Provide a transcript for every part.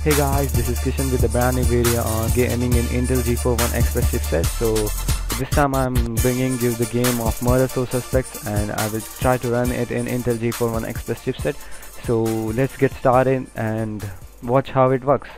Hey guys, this is Kishan with a brand new video on gaming in Intel G41 Express chipset. So this time I'm bringing you the game of Murder Source Suspects, and I will try to run it in Intel G41 Express chipset. So let's get started and watch how it works.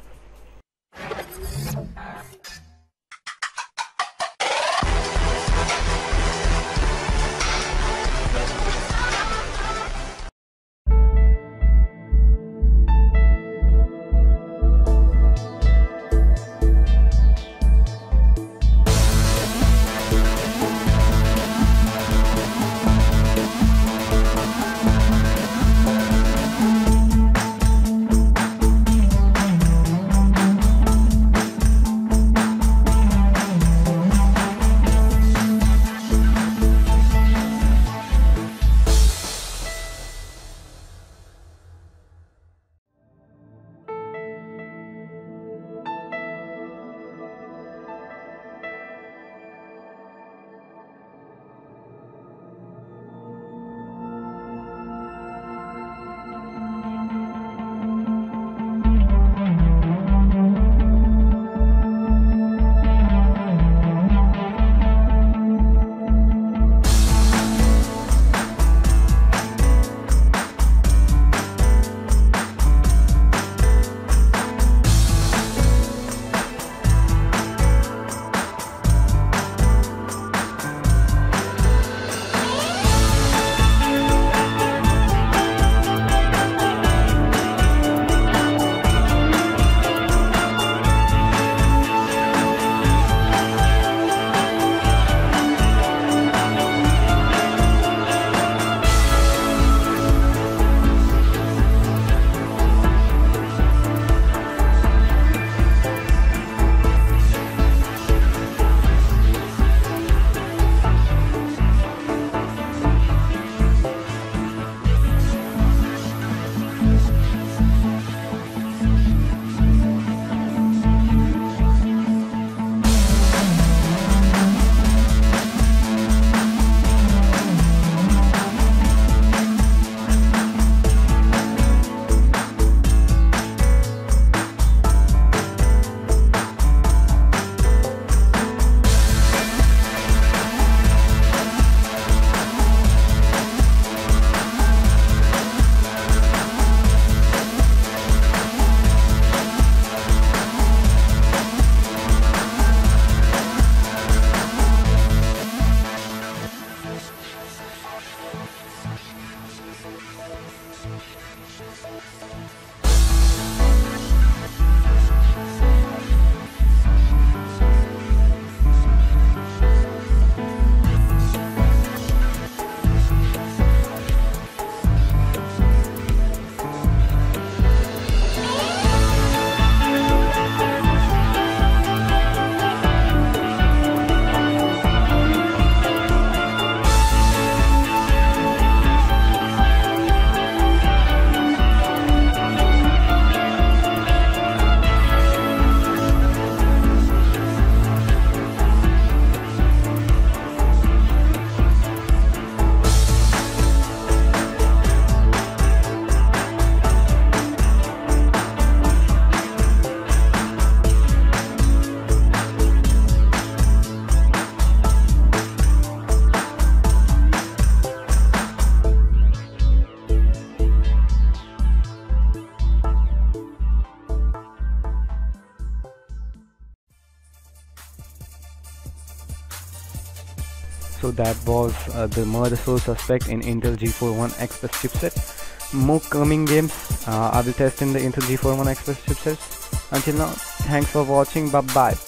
So that was the Murder Source Suspect in Intel G41 Express chipset. More coming games I will test in the Intel G41 Express chipset. Until now, thanks for watching. Bye bye.